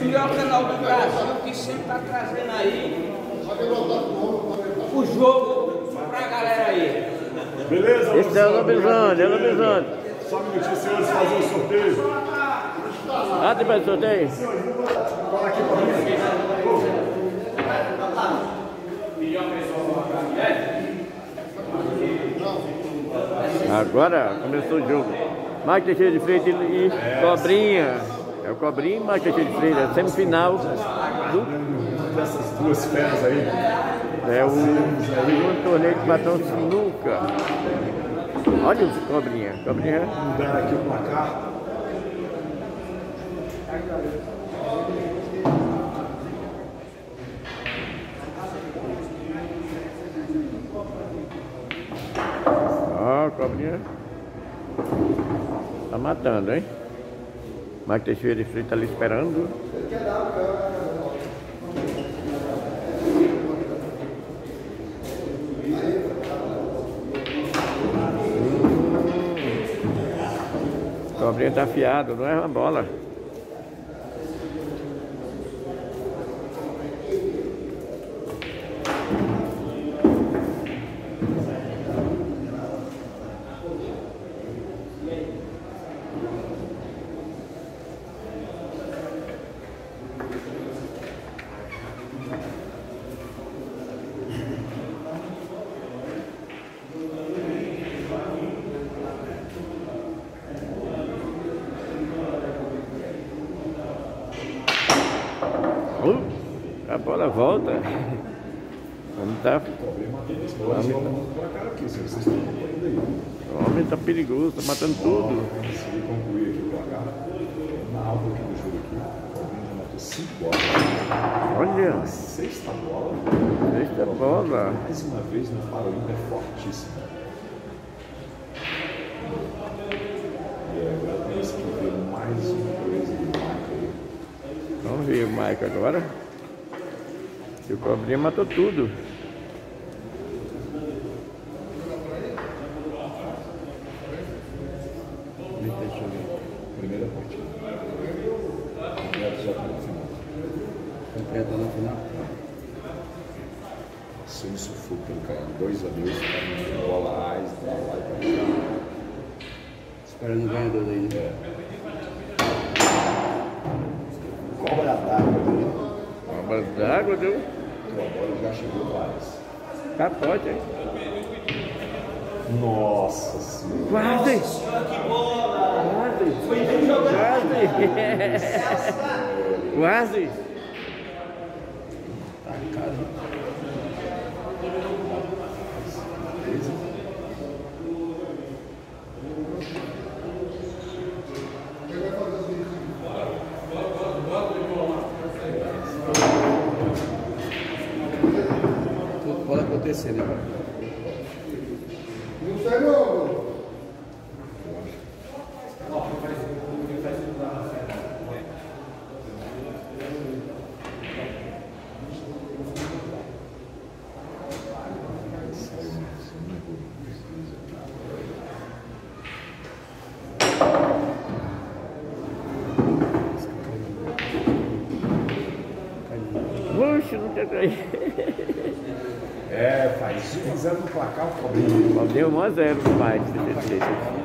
melhor canal do Brasil, que sempre está trazendo aí o jogo pra galera aí. Beleza? Esse é o Lobisomem, Só um minutinho, senhores, fazer o sorteio. Ah, tem mais sorteio? Fala aqui pra mim. Agora começou o jogo. Marco Teixeira de Freitas e Cobrinha. É o Cobrinha e Marco Teixeira de Freitas. A semifinal Dessas duas feras aí. é o segundo torneio de Patão Sinuca. Olha o Cobrinha. Cobrinha. Mudaram aqui o placar. Ó, Cobrinha. Tá matando, hein? Marco Teixeira de Freitas ali esperando. Cobrinha tá afiado, não é uma bola. A bola volta. Vamos tá. O homem tá perigoso, tá matando tudo. Consegui concluir aqui o placar. Na alta aqui do jogo aqui. O Cobrinha já matou 5 bolas. Olha, Sexta bola. sexta bola. Mais uma vez no Paraíba é fortíssimo. E agora temos que ver mais uma coisa do Michael aí. Vamos ver o Mike agora. E o Cobrinha matou tudo. Deixa eu ver. Primeira partida. O Beto já está no final. O Beto tá no final? Passou um sufoco pelo cara. 2-2, tá bola AIS, tá lá e pra cá. Esperando o ganhador daí, né? Cobra d'água, Cobra d'água, deu. a bola já chegou várias. Capote, hein? Nossa senhora. Quase! Quase! Tá caro. Tudo pode acontecer, né? Puxa, não quer cair. É, faz 1-0 no placar, o Cobrinha. Deu 1-0 no mais.